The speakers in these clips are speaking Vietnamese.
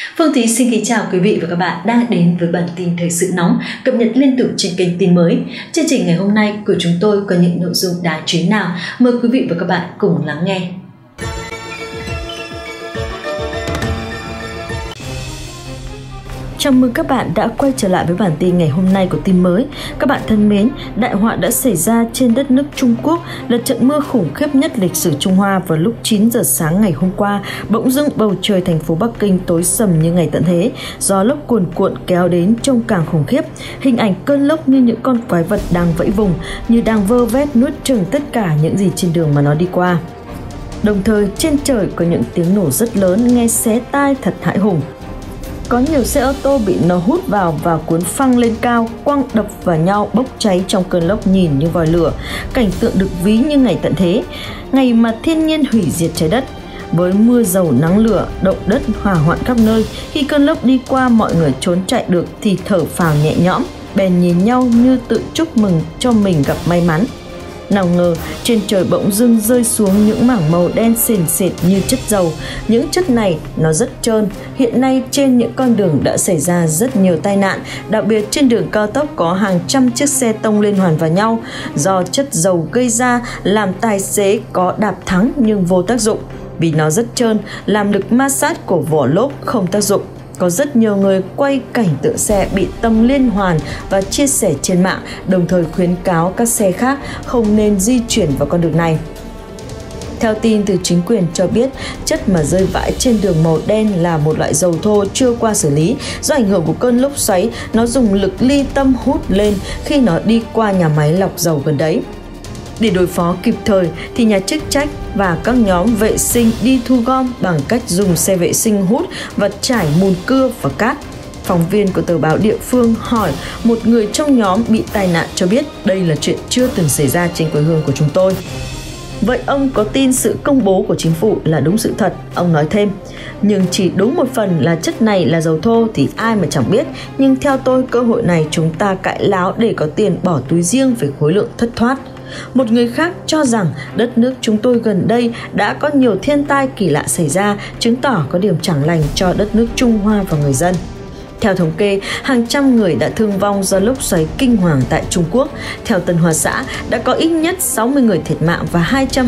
Phương Thúy xin kính chào quý vị và các bạn đang đến với bản tin thời sự nóng cập nhật liên tục trên kênh Tin Mới. Chương trình ngày hôm nay của chúng tôi có những nội dung đáng chú ý nào? Mời quý vị và các bạn cùng lắng nghe. Chào mừng các bạn đã quay trở lại với bản tin ngày hôm nay của Tin Mới. Các bạn thân mến, đại họa đã xảy ra trên đất nước Trung Quốc là trận mưa khủng khiếp nhất lịch sử Trung Hoa vào lúc 9 giờ sáng ngày hôm qua. Bỗng dưng bầu trời thành phố Bắc Kinh tối sầm như ngày tận thế, gió lốc cuồn cuộn kéo đến trông càng khủng khiếp. Hình ảnh cơn lốc như những con quái vật đang vẫy vùng, như đang vơ vét nuốt chửng tất cả những gì trên đường mà nó đi qua. Đồng thời trên trời có những tiếng nổ rất lớn nghe xé tai thật hãi hùng. Có nhiều xe ô tô bị nó hút vào và cuốn phăng lên cao, quăng đập vào nhau bốc cháy trong cơn lốc nhìn như vòi lửa. Cảnh tượng được ví như ngày tận thế, ngày mà thiên nhiên hủy diệt trái đất. Với mưa dầu nắng lửa, động đất hỏa hoạn khắp nơi, khi cơn lốc đi qua mọi người trốn chạy được thì thở phào nhẹ nhõm, bèn nhìn nhau như tự chúc mừng cho mình gặp may mắn. Nào ngờ trên trời bỗng dưng rơi xuống những mảng màu đen sền sệt như chất dầu. Những chất này nó rất trơn. Hiện nay trên những con đường đã xảy ra rất nhiều tai nạn, đặc biệt trên đường cao tốc có hàng trăm chiếc xe tông liên hoàn vào nhau. Do chất dầu gây ra làm tài xế có đạp thắng nhưng vô tác dụng. Vì nó rất trơn, làm lực ma sát của vỏ lốp không tác dụng. Có rất nhiều người quay cảnh tượng xe bị tông liên hoàn và chia sẻ trên mạng, đồng thời khuyến cáo các xe khác không nên di chuyển vào con đường này. Theo tin từ chính quyền cho biết, chất mà rơi vãi trên đường màu đen là một loại dầu thô chưa qua xử lý. Do ảnh hưởng của cơn lốc xoáy, nó dùng lực ly tâm hút lên khi nó đi qua nhà máy lọc dầu gần đấy. Để đối phó kịp thời thì nhà chức trách và các nhóm vệ sinh đi thu gom bằng cách dùng xe vệ sinh hút và trải mùn cưa và cát. Phóng viên của tờ báo địa phương hỏi một người trong nhóm bị tai nạn cho biết đây là chuyện chưa từng xảy ra trên quê hương của chúng tôi. Vậy ông có tin sự công bố của chính phủ là đúng sự thật? Ông nói thêm, nhưng chỉ đúng một phần là chất này là dầu thô thì ai mà chẳng biết. Nhưng theo tôi, cơ hội này chúng ta cãi láo để có tiền bỏ túi riêng về khối lượng thất thoát. Một người khác cho rằng đất nước chúng tôi gần đây đã có nhiều thiên tai kỳ lạ xảy ra, chứng tỏ có điểm chẳng lành cho đất nước Trung Hoa và người dân. Theo thống kê, hàng trăm người đã thương vong do lốc xoáy kinh hoàng tại Trung Quốc. Theo Tân Hoa Xã, đã có ít nhất 60 người thiệt mạng và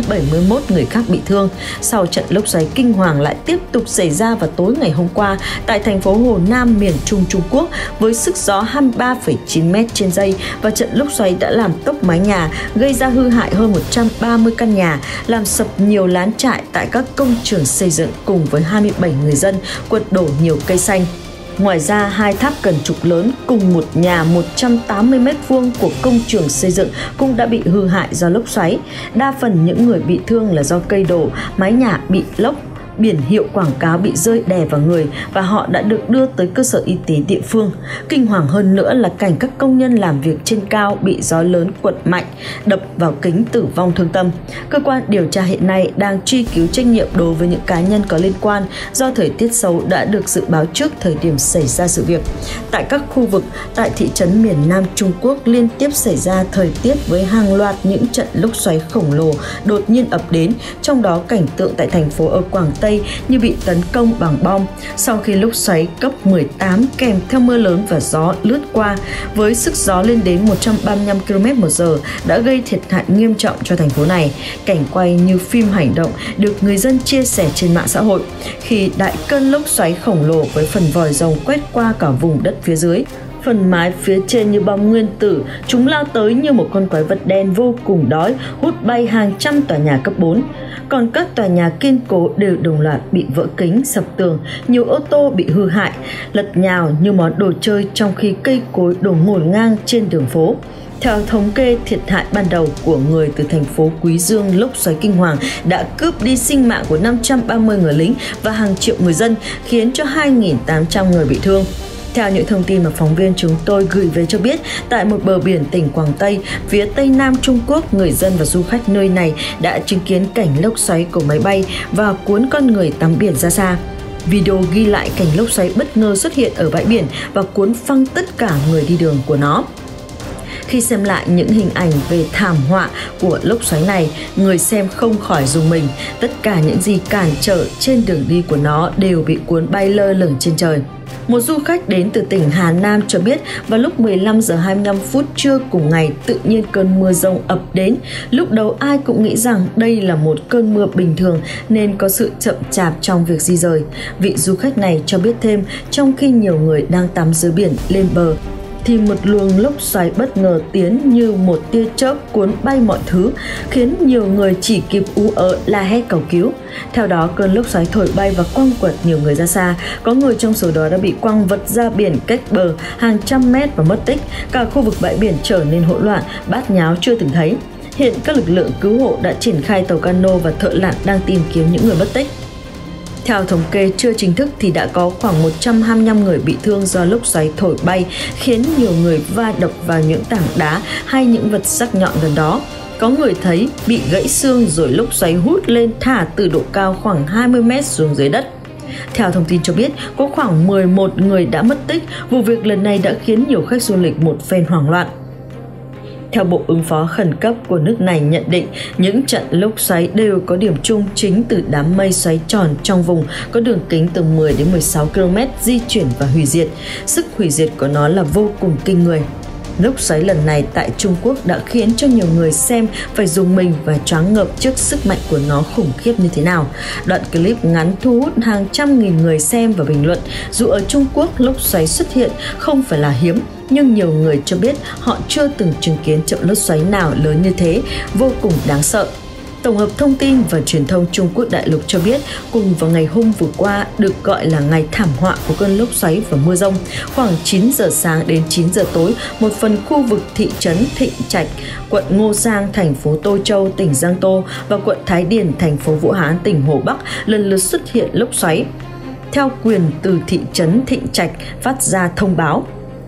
271 người khác bị thương. Sau trận lốc xoáy kinh hoàng lại tiếp tục xảy ra vào tối ngày hôm qua tại thành phố Hồ Nam, miền Trung Trung Quốc với sức gió 23,9 m trên giây, và trận lốc xoáy đã làm tốc mái nhà, gây ra hư hại hơn 130 căn nhà, làm sập nhiều lán trại tại các công trường xây dựng cùng với 27 người dân, quật đổ nhiều cây xanh. Ngoài ra, 2 tháp cần trục lớn cùng một nhà 180 m² của công trường xây dựng cũng đã bị hư hại do lốc xoáy. Đa phần những người bị thương là do cây đổ, mái nhà bị lốc, biển hiệu quảng cáo bị rơi đè vào người và họ đã được đưa tới cơ sở y tế địa phương. Kinh hoàng hơn nữa là cảnh các công nhân làm việc trên cao bị gió lớn quật mạnh, đập vào kính tử vong thương tâm. Cơ quan điều tra hiện nay đang truy cứu trách nhiệm đối với những cá nhân có liên quan do thời tiết xấu đã được dự báo trước thời điểm xảy ra sự việc. Tại các khu vực tại thị trấn miền Nam Trung Quốc liên tiếp xảy ra thời tiết với hàng loạt những trận lốc xoáy khổng lồ đột nhiên ập đến, trong đó cảnh tượng tại thành phố ở Quảng Tây như bị tấn công bằng bom sau khi lốc xoáy cấp 18 kèm theo mưa lớn và gió lướt qua với sức gió lên đến 135 km/h đã gây thiệt hại nghiêm trọng cho thành phố này. Cảnh quay như phim hành động được người dân chia sẻ trên mạng xã hội khi đại cơn lốc xoáy khổng lồ với phần vòi rồng quét qua cả vùng đất phía dưới. Phần mái phía trên như bom nguyên tử, chúng lao tới như một con quái vật đen vô cùng đói, hút bay hàng trăm tòa nhà cấp 4. Còn các tòa nhà kiên cố đều đồng loạt bị vỡ kính, sập tường, nhiều ô tô bị hư hại, lật nhào như món đồ chơi trong khi cây cối đổ ngổn ngang trên đường phố. Theo thống kê, thiệt hại ban đầu của người từ thành phố Quý Dương, lốc xoáy kinh hoàng đã cướp đi sinh mạng của 530 người lính và hàng triệu người dân, khiến cho 2.800 người bị thương. Theo những thông tin mà phóng viên chúng tôi gửi về cho biết, tại một bờ biển tỉnh Quảng Tây, phía tây nam Trung Quốc, người dân và du khách nơi này đã chứng kiến cảnh lốc xoáy của máy bay và cuốn con người tắm biển ra xa. Video ghi lại cảnh lốc xoáy bất ngờ xuất hiện ở bãi biển và cuốn phăng tất cả người đi đường của nó. Khi xem lại những hình ảnh về thảm họa của lốc xoáy này, người xem không khỏi rùng mình. Tất cả những gì cản trở trên đường đi của nó đều bị cuốn bay lơ lửng trên trời. Một du khách đến từ tỉnh Hà Nam cho biết vào lúc 15 giờ 25 phút trưa cùng ngày, tự nhiên cơn mưa dông ập đến. Lúc đầu ai cũng nghĩ rằng đây là một cơn mưa bình thường nên có sự chậm chạp trong việc di rời. Vị du khách này cho biết thêm, trong khi nhiều người đang tắm dưới biển lên bờ, thì một luồng lốc xoáy bất ngờ tiến như một tia chớp cuốn bay mọi thứ, khiến nhiều người chỉ kịp ú ớ la hét cầu cứu. Theo đó, cơn lốc xoáy thổi bay và quăng quật nhiều người ra xa. Có người trong số đó đã bị quăng vật ra biển cách bờ hàng trăm mét và mất tích. Cả khu vực bãi biển trở nên hỗn loạn, bát nháo chưa từng thấy. Hiện các lực lượng cứu hộ đã triển khai tàu cano và thợ lặn đang tìm kiếm những người mất tích. Theo thống kê chưa chính thức thì đã có khoảng 125 người bị thương do lốc xoáy thổi bay, khiến nhiều người va đập vào những tảng đá hay những vật sắc nhọn gần đó. Có người thấy bị gãy xương rồi lốc xoáy hút lên thả từ độ cao khoảng 20 mét xuống dưới đất. Theo thông tin cho biết, có khoảng 11 người đã mất tích. Vụ việc lần này đã khiến nhiều khách du lịch một phen hoảng loạn. Theo Bộ Ứng phó Khẩn cấp của nước này nhận định, những trận lốc xoáy đều có điểm chung chính từ đám mây xoáy tròn trong vùng có đường kính từ 10 đến 16 km di chuyển và hủy diệt. Sức hủy diệt của nó là vô cùng kinh người. Lốc xoáy lần này tại Trung Quốc đã khiến cho nhiều người xem phải rùng mình và choáng ngợp trước sức mạnh của nó khủng khiếp như thế nào. Đoạn clip ngắn thu hút hàng trăm nghìn người xem và bình luận. Dù ở Trung Quốc lốc xoáy xuất hiện không phải là hiếm, nhưng nhiều người cho biết họ chưa từng chứng kiến trận lốc xoáy nào lớn như thế, vô cùng đáng sợ. Tổng hợp Thông tin và Truyền thông Trung Quốc đại lục cho biết, cùng vào ngày hôm vừa qua được gọi là ngày thảm họa của cơn lốc xoáy và mưa dông, khoảng 9 giờ sáng đến 9 giờ tối, một phần khu vực thị trấn Thịnh Trạch, quận Ngô Sang, thành phố Tô Châu, tỉnh Giang Tô và quận Thái Điền, thành phố Vũ Hán, tỉnh Hồ Bắc lần lượt xuất hiện lốc xoáy. Theo quyền từ thị trấn Thịnh Trạch phát ra thông báo.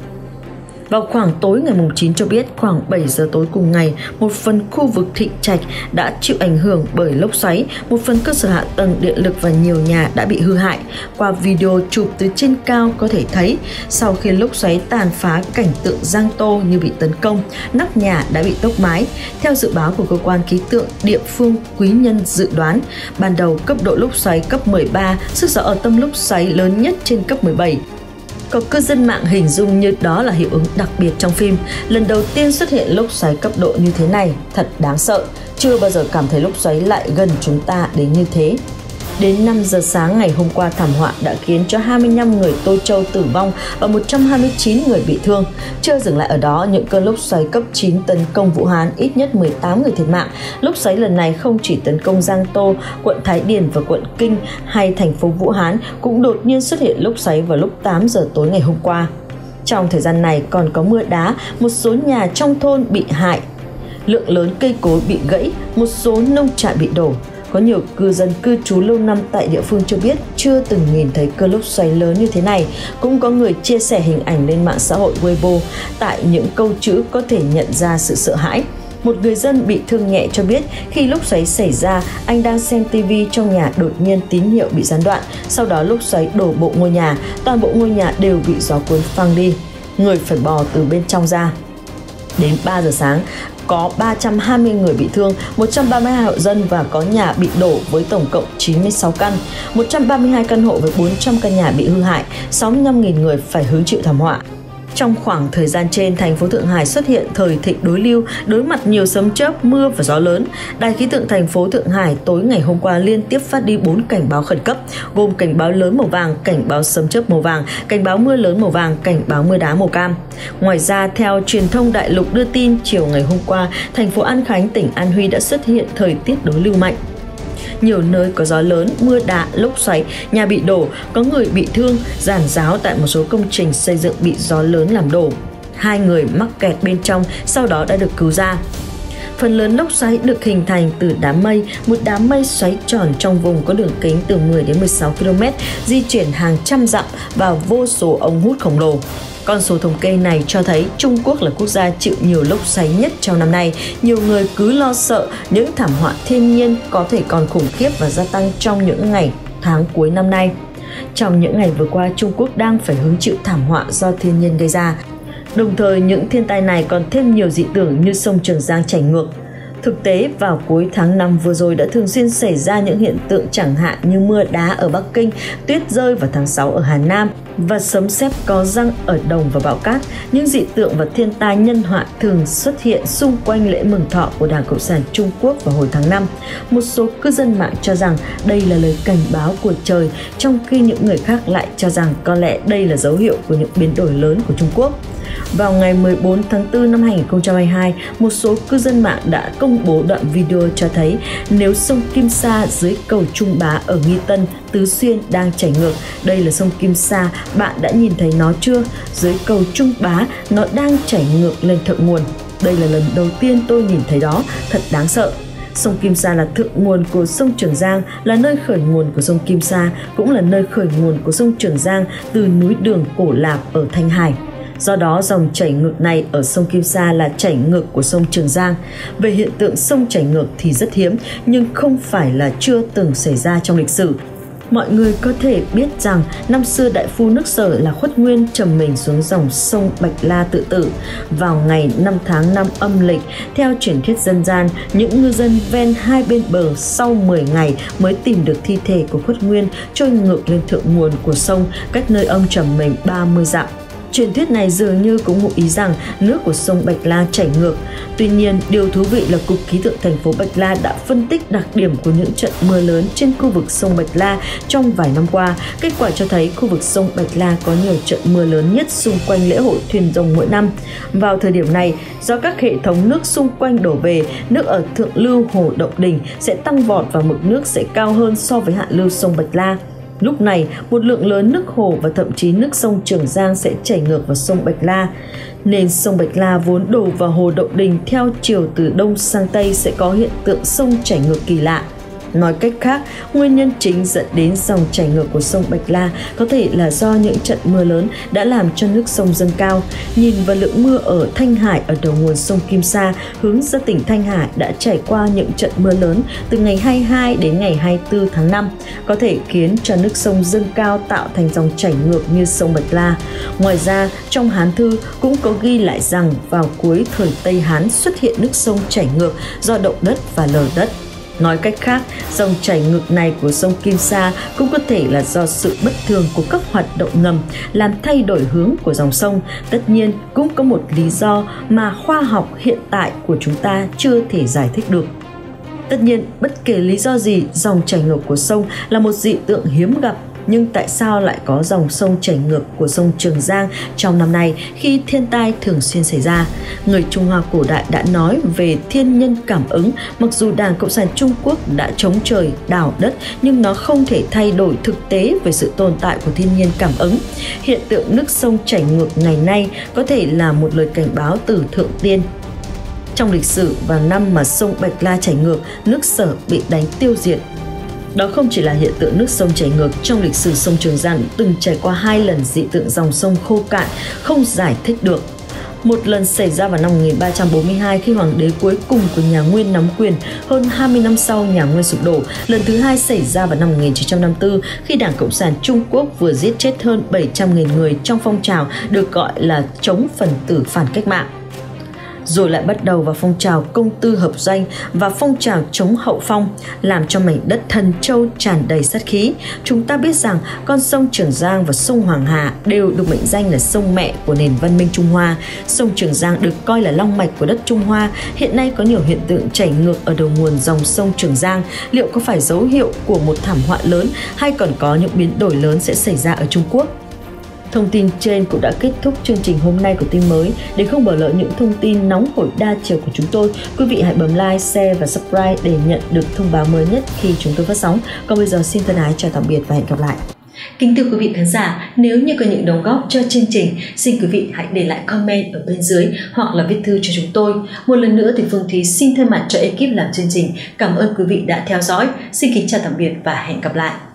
Vào khoảng tối ngày 9 cho biết, khoảng 7 giờ tối cùng ngày, một phần khu vực Thịnh Trạch đã chịu ảnh hưởng bởi lốc xoáy, một phần cơ sở hạ tầng điện lực và nhiều nhà đã bị hư hại. Qua video chụp từ trên cao có thể thấy, sau khi lốc xoáy tàn phá cảnh tượng Giang Tô như bị tấn công, nóc nhà đã bị tốc mái. Theo dự báo của cơ quan khí tượng địa phương Quý Nhân dự đoán, ban đầu cấp độ lốc xoáy cấp 13, sức gió ở tâm lốc xoáy lớn nhất trên cấp 17. Có cư dân mạng hình dung như đó là hiệu ứng đặc biệt trong phim. Lần đầu tiên xuất hiện lốc xoáy cấp độ như thế này, thật đáng sợ. Chưa bao giờ cảm thấy lốc xoáy lại gần chúng ta đến như thế. Đến 5 giờ sáng ngày hôm qua, thảm họa đã khiến cho 25 người Tô Châu tử vong và 129 người bị thương. Chưa dừng lại ở đó, những cơn lốc xoáy cấp 9 tấn công Vũ Hán, ít nhất 18 người thiệt mạng. Lốc xoáy lần này không chỉ tấn công Giang Tô, quận Thái Điền và quận Kinh hay thành phố Vũ Hán, cũng đột nhiên xuất hiện lốc xoáy vào lúc 8 giờ tối ngày hôm qua. Trong thời gian này còn có mưa đá, một số nhà trong thôn bị hại, lượng lớn cây cối bị gãy, một số nông trại bị đổ. Có nhiều cư dân cư trú lâu năm tại địa phương cho biết chưa từng nhìn thấy cơn lốc xoáy lớn như thế này. Cũng có người chia sẻ hình ảnh lên mạng xã hội Weibo, tại những câu chữ có thể nhận ra sự sợ hãi. Một người dân bị thương nhẹ cho biết khi lốc xoáy xảy ra, anh đang xem TV trong nhà, đột nhiên tín hiệu bị gián đoạn. Sau đó lốc xoáy đổ bộ ngôi nhà, toàn bộ ngôi nhà đều bị gió cuốn phăng đi. Người phải bò từ bên trong ra. Đến 3 giờ sáng, có 320 người bị thương, 132 hộ dân và có nhà bị đổ với tổng cộng 96 căn, 132 căn hộ với 400 căn nhà bị hư hại, 65.000 người phải hứng chịu thảm họa. Trong khoảng thời gian trên, thành phố Thượng Hải xuất hiện thời thịnh đối lưu, đối mặt nhiều sấm chớp, mưa và gió lớn. Đài khí tượng thành phố Thượng Hải tối ngày hôm qua liên tiếp phát đi 4 cảnh báo khẩn cấp, gồm cảnh báo lớn màu vàng, cảnh báo sấm chớp màu vàng, cảnh báo mưa lớn màu vàng, cảnh báo mưa đá màu cam. Ngoài ra, theo truyền thông đại lục đưa tin, chiều ngày hôm qua, thành phố An Khánh, tỉnh An Huy đã xuất hiện thời tiết đối lưu mạnh. Nhiều nơi có gió lớn, mưa đá, lốc xoáy, nhà bị đổ, có người bị thương, ràn ráo tại một số công trình xây dựng bị gió lớn làm đổ. 2 người mắc kẹt bên trong sau đó đã được cứu ra. Phần lớn lốc xoáy được hình thành từ đám mây, một đám mây xoáy tròn trong vùng có đường kính từ 10 đến 16 km, di chuyển hàng trăm dặm và vô số ống hút khổng lồ. Con số thống kê này cho thấy Trung Quốc là quốc gia chịu nhiều lốc xoáy nhất trong năm nay. Nhiều người cứ lo sợ những thảm họa thiên nhiên có thể còn khủng khiếp và gia tăng trong những ngày, tháng cuối năm nay. Trong những ngày vừa qua, Trung Quốc đang phải hứng chịu thảm họa do thiên nhiên gây ra. Đồng thời, những thiên tai này còn thêm nhiều dị tưởng như sông Trường Giang chảy ngược. Thực tế, vào cuối tháng 5 vừa rồi đã thường xuyên xảy ra những hiện tượng chẳng hạn như mưa đá ở Bắc Kinh, tuyết rơi vào tháng 6 ở Hà Nam và sấm sét có răng ở Đồng và Bão Cát. Những dị tượng và thiên tai nhân họa thường xuất hiện xung quanh lễ mừng thọ của Đảng Cộng sản Trung Quốc vào hồi tháng 5. Một số cư dân mạng cho rằng đây là lời cảnh báo của trời, trong khi những người khác lại cho rằng có lẽ đây là dấu hiệu của những biến đổi lớn của Trung Quốc. Vào ngày 14 tháng 4 năm 2022, một số cư dân mạng đã công bố đoạn video cho thấy nếu sông Kim Sa dưới cầu Trung Bá ở Nghi Tân, Tứ Xuyên đang chảy ngược. Đây là sông Kim Sa, bạn đã nhìn thấy nó chưa? Dưới cầu Trung Bá, nó đang chảy ngược lên thượng nguồn. Đây là lần đầu tiên tôi nhìn thấy đó, thật đáng sợ. Sông Kim Sa là thượng nguồn của sông Trường Giang, là nơi khởi nguồn của sông Kim Sa, cũng là nơi khởi nguồn của sông Trường Giang từ núi Đường Cổ Lạp ở Thanh Hải. Do đó, dòng chảy ngược này ở sông Kim Sa là chảy ngược của sông Trường Giang. Về hiện tượng sông chảy ngược thì rất hiếm, nhưng không phải là chưa từng xảy ra trong lịch sử. Mọi người có thể biết rằng năm xưa đại phu nước Sở là Khuất Nguyên trầm mình xuống dòng sông Bạch La tự tử. Vào ngày 5 tháng 5 âm lịch, theo truyền thuyết dân gian, những ngư dân ven hai bên bờ sau 10 ngày mới tìm được thi thể của Khuất Nguyên trôi ngược lên thượng nguồn của sông, cách nơi ông trầm mình 30 dặm. Truyền thuyết này dường như cũng ngụ ý rằng nước của sông Bạch La chảy ngược. Tuy nhiên, điều thú vị là Cục Khí tượng thành phố Bạch La đã phân tích đặc điểm của những trận mưa lớn trên khu vực sông Bạch La trong vài năm qua. Kết quả cho thấy khu vực sông Bạch La có nhiều trận mưa lớn nhất xung quanh lễ hội thuyền rồng mỗi năm. Vào thời điểm này, do các hệ thống nước xung quanh đổ về, nước ở thượng lưu hồ Động Đình sẽ tăng vọt và mực nước sẽ cao hơn so với hạ lưu sông Bạch La. Lúc này, một lượng lớn nước hồ và thậm chí nước sông Trường Giang sẽ chảy ngược vào sông Bạch La. Nên sông Bạch La vốn đổ vào hồ Động Đình theo chiều từ đông sang tây sẽ có hiện tượng sông chảy ngược kỳ lạ. Nói cách khác, nguyên nhân chính dẫn đến dòng chảy ngược của sông Bạch La có thể là do những trận mưa lớn đã làm cho nước sông dâng cao. Nhìn vào lượng mưa ở Thanh Hải ở đầu nguồn sông Kim Sa hướng ra tỉnh Thanh Hải đã trải qua những trận mưa lớn từ ngày 22 đến ngày 24 tháng 5, có thể khiến cho nước sông dâng cao tạo thành dòng chảy ngược như sông Bạch La. Ngoài ra, trong Hán Thư cũng có ghi lại rằng vào cuối thời Tây Hán xuất hiện nước sông chảy ngược do động đất và lở đất. Nói cách khác, dòng chảy ngược này của sông Kim Sa cũng có thể là do sự bất thường của các hoạt động ngầm làm thay đổi hướng của dòng sông. Tất nhiên, cũng có một lý do mà khoa học hiện tại của chúng ta chưa thể giải thích được. Tất nhiên, bất kể lý do gì, dòng chảy ngược của sông là một dị tượng hiếm gặp. Nhưng tại sao lại có dòng sông chảy ngược của sông Trường Giang trong năm nay khi thiên tai thường xuyên xảy ra? Người Trung Hoa cổ đại đã nói về thiên nhân cảm ứng, mặc dù Đảng Cộng sản Trung Quốc đã chống trời, đảo đất, nhưng nó không thể thay đổi thực tế về sự tồn tại của thiên nhiên cảm ứng. Hiện tượng nước sông chảy ngược ngày nay có thể là một lời cảnh báo từ Thượng Tiên. Trong lịch sử, vào năm mà sông Bạch La chảy ngược, nước Sở bị đánh tiêu diệt. Đó không chỉ là hiện tượng nước sông chảy ngược, trong lịch sử sông Trường Giang từng trải qua 2 lần dị tượng dòng sông khô cạn, không giải thích được. Một lần xảy ra vào năm 1342 khi hoàng đế cuối cùng của nhà Nguyên nắm quyền, hơn 20 năm sau nhà Nguyên sụp đổ. Lần thứ hai xảy ra vào năm 1954 khi Đảng Cộng sản Trung Quốc vừa giết chết hơn 700.000 người trong phong trào được gọi là chống phần tử phản cách mạng. Rồi lại bắt đầu vào phong trào công tư hợp doanh và phong trào chống hậu phong, làm cho mảnh đất Thần Châu tràn đầy sát khí. Chúng ta biết rằng con sông Trường Giang và sông Hoàng Hà đều được mệnh danh là sông mẹ của nền văn minh Trung Hoa. Sông Trường Giang được coi là long mạch của đất Trung Hoa. Hiện nay có nhiều hiện tượng chảy ngược ở đầu nguồn dòng sông Trường Giang. Liệu có phải dấu hiệu của một thảm họa lớn hay còn có những biến đổi lớn sẽ xảy ra ở Trung Quốc? Thông tin trên cũng đã kết thúc chương trình hôm nay của Tin Mới. Để không bỏ lỡ những thông tin nóng hổi đa chiều của chúng tôi, quý vị hãy bấm like, share và subscribe để nhận được thông báo mới nhất khi chúng tôi phát sóng. Còn bây giờ xin thân ái chào tạm biệt và hẹn gặp lại. Kính thưa quý vị khán giả, nếu như có những đóng góp cho chương trình, xin quý vị hãy để lại comment ở bên dưới hoặc là viết thư cho chúng tôi. Một lần nữa thì Phương Thúy xin thay mặt cho ekip làm chương trình cảm ơn quý vị đã theo dõi. Xin kính chào tạm biệt và hẹn gặp lại.